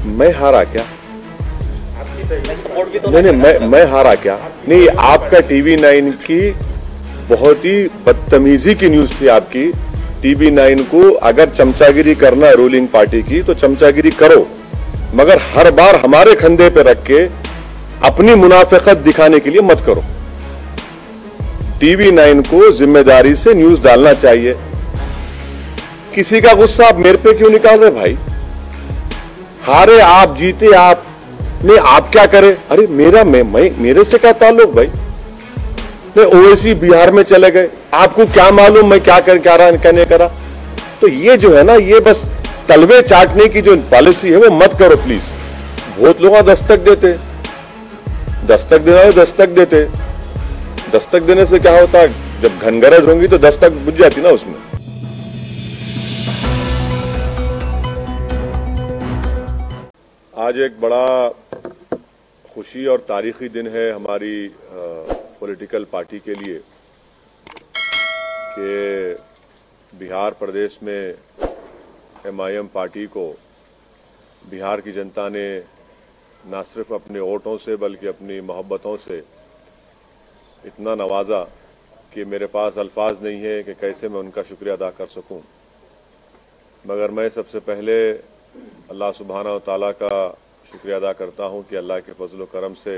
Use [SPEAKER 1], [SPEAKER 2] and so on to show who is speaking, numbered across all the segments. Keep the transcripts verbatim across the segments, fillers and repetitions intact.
[SPEAKER 1] मैं हारा क्या?
[SPEAKER 2] सपोर्ट भी तो
[SPEAKER 1] नहीं नहीं मैं मैं हारा क्या? नहीं, आपका टीवी नाइन की बहुत ही बदतमीजी की न्यूज थी आपकी। टीवी नाइन को अगर चमचागिरी करना है रूलिंग पार्टी की तो चमचागिरी करो, मगर हर बार हमारे कंधे पे रख के अपनी मुनाफिकत दिखाने के लिए मत करो। टीवी नाइन को जिम्मेदारी से न्यूज डालना चाहिए। किसी का गुस्सा आप मेरे पे क्यों निकाल रहे भाई? हारे आप, जीते आप, नहीं आप क्या करें? अरे मेरा मैं, मैं मेरे से क्या ताल्लुक भाई? नहीं, ओवैसी बिहार में चले गए, आपको क्या मालूम मैं क्या कर क्या रहा कहने करा? तो ये जो है ना, ये बस तलवे चाटने की जो पॉलिसी है वो मत करो प्लीज। बहुत लोग दस्तक देते, दस्तक देना है दस्तक देते, दस्तक देने से क्या होता है? जब घनगरज होंगी तो दस्तक बुझ जाती ना उसमें। आज एक बड़ा खुशी और तारीखी दिन है हमारी पॉलिटिकल पार्टी के लिए कि बिहार प्रदेश में एम आई एम पार्टी को बिहार की जनता ने न सिर्फ अपने वोटों से बल्कि अपनी मोहब्बतों से इतना नवाजा कि मेरे पास अल्फाज नहीं है कि कैसे मैं उनका शुक्रिया अदा कर सकूं। मगर मैं सबसे पहले अल्लाह सुब्हाना व तआला का शुक्रिया अदा करता हूं कि अल्लाह के फजल व करम से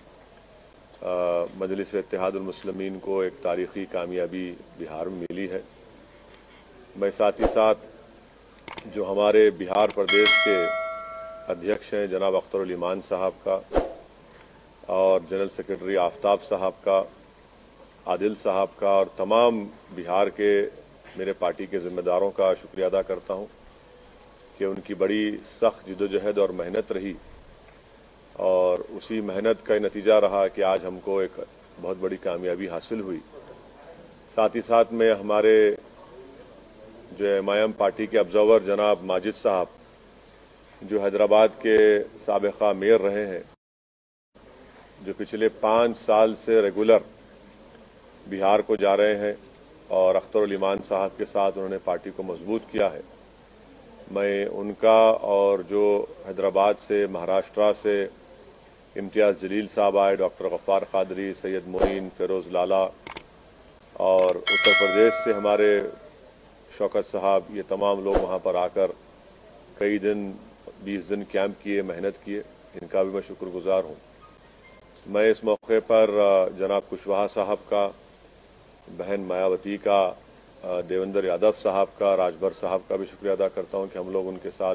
[SPEAKER 1] मजलिस इत्तेहादुल मुस्लिमीन को एक तारीखी कामयाबी बिहार में मिली है। मैं साथ ही साथ जो हमारे बिहार प्रदेश के अध्यक्ष हैं जनाब अख्तर उल ईमान साहब का और जनरल सेक्रेटरी आफ्ताब साहब का, आदिल साहब का और तमाम बिहार के मेरे पार्टी के जिम्मेदारों का शुक्रिया अदा करता हूं कि उनकी बड़ी सख्त जिद्दोजहद और मेहनत रही और उसी मेहनत का नतीजा रहा कि आज हमको एक बहुत बड़ी कामयाबी हासिल हुई। साथ ही साथ में हमारे जो एम आई एम पार्टी के ऑब्जर्वर जनाब माजिद साहब, जो हैदराबाद के साबिका मेयर रहे हैं, जो पिछले पाँच साल से रेगुलर बिहार को जा रहे हैं और अख्तर उल ईमान साहब के साथ उन्होंने पार्टी को मजबूत किया है, मैं उनका और जो हैदराबाद से, महाराष्ट्र से इम्तियाज़ जलील साहब आए, डॉक्टर गफ्फार कादरी, सैयद मोइन, फिरोज़ लाला और उत्तर प्रदेश से हमारे शौकत साहब, ये तमाम लोग वहाँ पर आकर कई दिन, बीस दिन कैंप किए, मेहनत किए, इनका भी मैं शुक्रगुजार हूँ। मैं इस मौके पर जनाब कुशवाहा साहब का, बहन मायावती का, देवेंद्र यादव साहब का, राजभर साहब का भी शुक्रिया अदा करता हूं कि हम लोग उनके साथ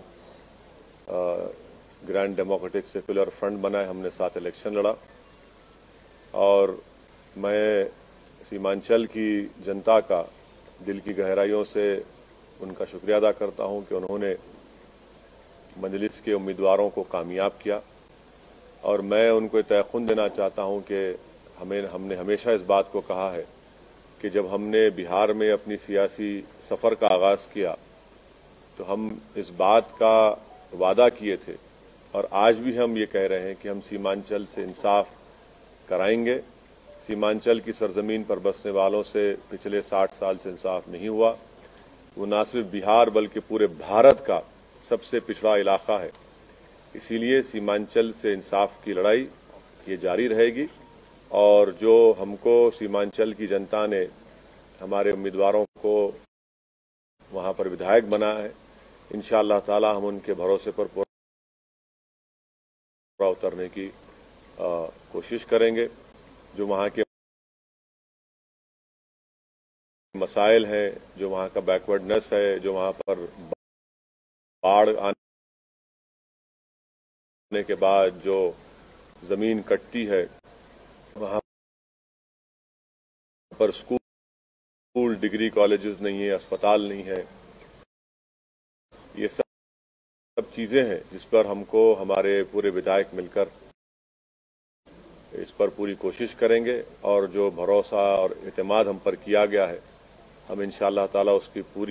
[SPEAKER 1] ग्रैंड डेमोक्रेटिक सेक्युलर फ्रंट बनाए, हमने साथ इलेक्शन लड़ा। और मैं सीमांचल की जनता का दिल की गहराइयों से उनका शुक्रिया अदा करता हूं कि उन्होंने मजलिस के उम्मीदवारों को कामयाब किया। और मैं उनको तयक़ुन देना चाहता हूं कि हमें हमने हमेशा इस बात को कहा है कि जब हमने बिहार में अपनी सियासी सफ़र का आगाज़ किया तो हम इस बात का वादा किए थे और आज भी हम ये कह रहे हैं कि हम सीमांचल से इंसाफ कराएंगे। सीमांचल की सरजमीन पर बसने वालों से पिछले साठ साल से इंसाफ नहीं हुआ। वो न सिर्फ बिहार बल्कि पूरे भारत का सबसे पिछड़ा इलाका है। इसीलिए सीमांचल से इंसाफ की लड़ाई ये जारी रहेगी और जो हमको सीमांचल की जनता ने हमारे उम्मीदवारों को वहां पर विधायक बना है, इंशाअल्लाह ताला हम उनके भरोसे पर पूरा उतरने की आ, कोशिश करेंगे। जो वहां के मसाइल हैं, जो वहां का बैकवर्डनेस है, जो वहां पर बाढ़ आने के बाद जो जमीन कटती है, वहां पर स्कूल, डिग्री कॉलेजेस नहीं है, अस्पताल नहीं है, ये सब सब चीजें हैं जिस पर हमको हमारे पूरे विधायक मिलकर इस पर पूरी कोशिश करेंगे। और जो भरोसा और एतमाद हम पर किया गया है, हम इंशाअल्लाह ताला उसकी पूरी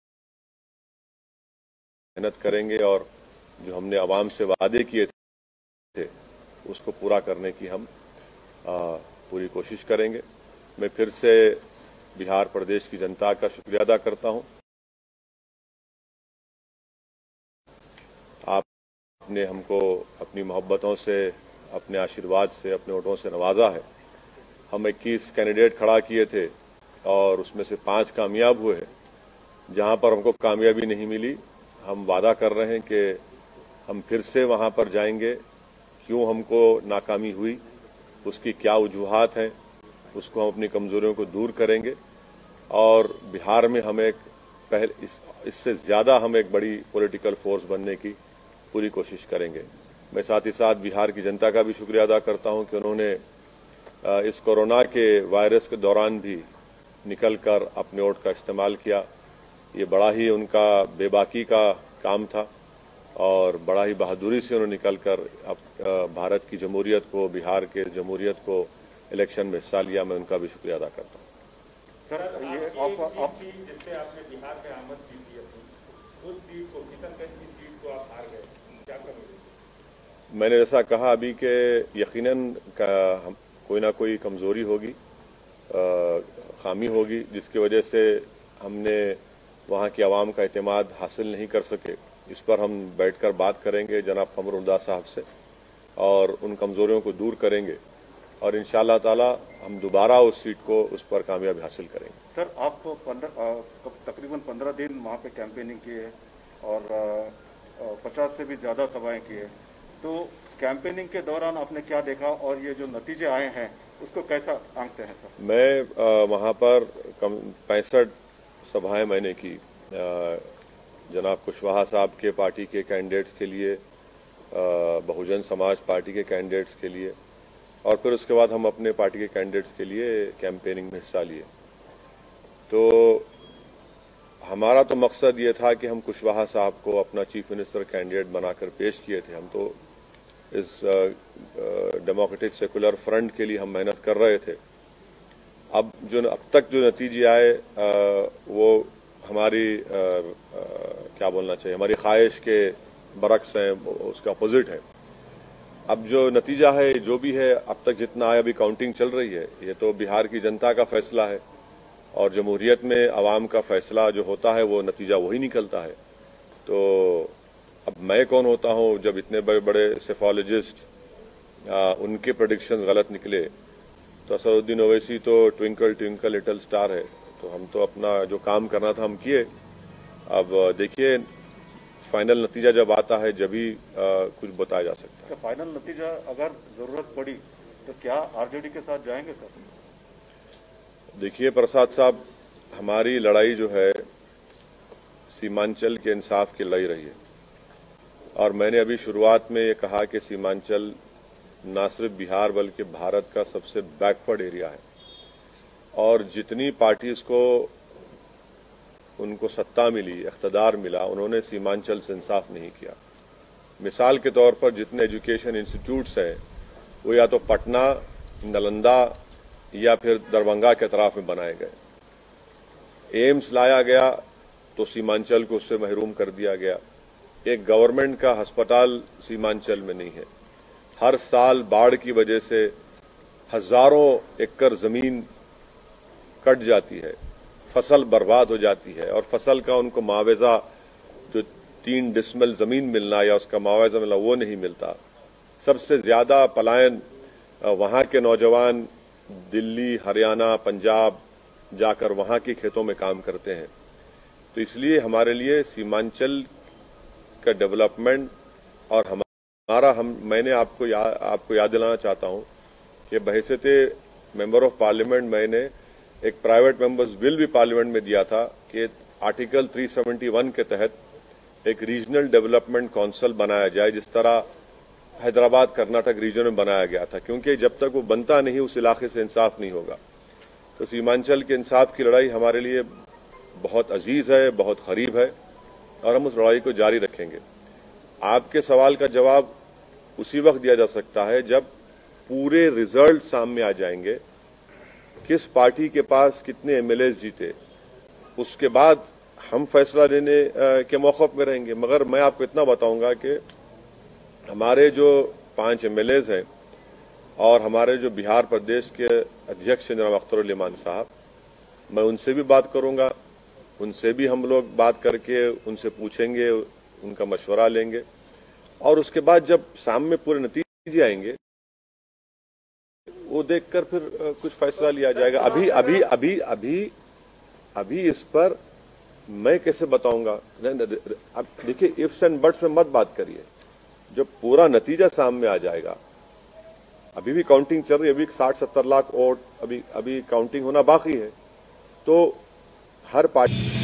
[SPEAKER 1] मेहनत करेंगे और जो हमने आवाम से वादे किए थे उसको पूरा करने की हम आ, पूरी कोशिश करेंगे। मैं फिर से बिहार प्रदेश की जनता का शुक्रिया अदा करता हूं। आप आपने हमको अपनी मोहब्बतों से, अपने आशीर्वाद से, अपने वोटों से नवाजा है। हम इक्कीस कैंडिडेट खड़ा किए थे और उसमें से पांच कामयाब हुए। जहां पर हमको कामयाबी नहीं मिली, हम वादा कर रहे हैं कि हम फिर से वहां पर जाएंगे। क्यों हमको नाकामी हुई, उसकी क्या वजूहात हैं, उसको हम अपनी कमजोरियों को दूर करेंगे और बिहार में हम एक पहले इस, इससे ज्यादा हम एक बड़ी पॉलिटिकल फोर्स बनने की पूरी कोशिश करेंगे। मैं साथ ही साथ बिहार की जनता का भी शुक्रिया अदा करता हूं कि उन्होंने इस कोरोना के वायरस के दौरान भी निकलकर अपने वोट का इस्तेमाल किया। ये बड़ा ही उनका बेबाकी का काम था और बड़ा ही बहादुरी से उन्होंने निकलकर अब भारत की जमहूरियत को, बिहार के जमहूरियत को इलेक्शन में हिस्सा लिया। मैं उनका भी शुक्रिया अदा करता हूँ।
[SPEAKER 2] सर, ये आप आप जिससे आपने बिहार में आमद की थी अपनी, उस सीट को, किशनगंज की सीट को आप हार गए, क्या करोगे?
[SPEAKER 1] मैंने जैसा कहा अभी कि यकीनन का हम, कोई ना कोई कमजोरी होगी, खामी होगी, जिसकी वजह से हमने वहाँ की आवाम का एतमाद हासिल नहीं कर सके। इस पर हम बैठकर बात करेंगे जनाब कमरुद्दीन साहब से और उन कमजोरियों को दूर करेंगे और इंशाअल्लाह ताला हम दोबारा उस सीट को, उस पर कामयाबी हासिल करेंगे।
[SPEAKER 2] सर, आप पंद्रह तकरीबन पंद्रह दिन वहाँ पे कैंपेनिंग किए और पचास से भी ज़्यादा सभाएं किए, तो कैंपेनिंग के दौरान आपने क्या देखा और ये जो नतीजे आए हैं उसको कैसा आंकते हैं सर?
[SPEAKER 1] मैं वहाँ पर पैंसठ सभाएं मैंने की, जनाब कुशवाहा साहब के पार्टी के कैंडिडेट्स के लिए, बहुजन समाज पार्टी के कैंडिडेट्स के लिए और फिर उसके बाद हम अपने पार्टी के कैंडिडेट्स के लिए कैंपेनिंग में हिस्सा लिए। तो हमारा तो मकसद ये था कि हम कुशवाहा साहब को अपना चीफ मिनिस्टर कैंडिडेट बनाकर पेश किए थे। हम तो इस डेमोक्रेटिक सेकुलर फ्रंट के लिए हम मेहनत कर रहे थे। अब जो अब तक जो नतीजे आए आ, वो हमारी आ, आ, क्या बोलना चाहिए, हमारी ख्वाहिश के बरक्स हैं, उसका अपोजिट है। अब जो नतीजा है, जो भी है, अब तक जितना आया, अभी काउंटिंग चल रही है, ये तो बिहार की जनता का फैसला है और जमहूरियत में आवाम का फैसला जो होता है वो नतीजा वही निकलता है। तो अब मैं कौन होता हूं जब इतने बड़े बड़े सेफोलॉजिस्ट उनके प्रेडिक्शंस गलत निकले। तो असदुद्दीन ओवैसी तो ट्विंकल ट्विंकल लिटिल स्टार है, तो हम तो अपना जो काम करना था हम किए। अब देखिए फाइनल नतीजा जब आता है जब ही कुछ बताया जा सकता है।
[SPEAKER 2] तो फाइनल नतीजा अगर जरूरत पड़ी तो क्या आरजेडी के साथ जाएंगे सर?
[SPEAKER 1] देखिए प्रसाद साहब, हमारी लड़ाई जो है सीमांचल के इंसाफ की लड़ाई रही है और मैंने अभी शुरुआत में ये कहा कि सीमांचल न सिर्फ बिहार बल्कि भारत का सबसे बैकवर्ड एरिया है और जितनी पार्टीज को उनको सत्ता मिली, इख्तदार मिला, उन्होंने सीमांचल से इंसाफ नहीं किया। मिसाल के तौर पर जितने एजुकेशन इंस्टीट्यूट्स हैं वो या तो पटना, नालंदा या फिर दरभंगा के अतराफ में बनाए गए। एम्स लाया गया तो सीमांचल को उससे महरूम कर दिया गया। एक गवर्नमेंट का अस्पताल सीमांचल में नहीं है। हर साल बाढ़ की वजह से हजारों एकड़ जमीन कट जाती है, फसल बर्बाद हो जाती है और फसल का उनको मुआवजा, जो तीन डिसमिल जमीन मिलना या उसका मुआवजा मिलना, वो नहीं मिलता। सबसे ज्यादा पलायन वहां के नौजवान दिल्ली, हरियाणा, पंजाब जाकर वहां के खेतों में काम करते हैं। तो इसलिए हमारे लिए सीमांचल का डेवलपमेंट और हमारा हम मैंने आपको या, आपको याद दिलाना चाहता हूं कि बहैसियते मेंबर ऑफ पार्लियामेंट मैंने एक प्राइवेट मेंबर्स बिल भी पार्लियामेंट में दिया था कि आर्टिकल तीन सौ इकहत्तर के तहत एक रीजनल डेवलपमेंट काउंसिल बनाया जाए, जिस तरह हैदराबाद कर्नाटक रीजन में बनाया गया था, क्योंकि जब तक वो बनता नहीं उस इलाके से इंसाफ नहीं होगा। तो सीमांचल के इंसाफ की लड़ाई हमारे लिए बहुत अजीज है, बहुत करीब है और हम उस लड़ाई को जारी रखेंगे। आपके सवाल का जवाब उसी वक्त दिया जा सकता है जब पूरे रिजल्ट सामने आ जाएंगे, किस पार्टी के पास कितने एमएलए जीते, उसके बाद हम फैसला लेने के मौक़िफ़ में रहेंगे। मगर मैं आपको इतना बताऊंगा कि हमारे जो पांच एमएलए हैं और हमारे जो बिहार प्रदेश के अध्यक्ष जनाब अख्तर इमान साहब, मैं उनसे भी बात करूंगा, उनसे भी हम लोग बात करके उनसे पूछेंगे, उनका मशवरा लेंगे और उसके बाद जब शाम में पूरे नतीजे आएंगे वो देखकर फिर कुछ फैसला लिया जाएगा। अभी अभी अभी अभी अभी इस पर मैं कैसे बताऊंगा? अब देखिए, इफ्स एंड बट्स में मत बात करिए, जब पूरा नतीजा सामने आ जाएगा। अभी भी काउंटिंग चल रही है, अभी साठ सत्तर लाख वोट अभी अभी काउंटिंग होना बाकी है, तो हर पार्टी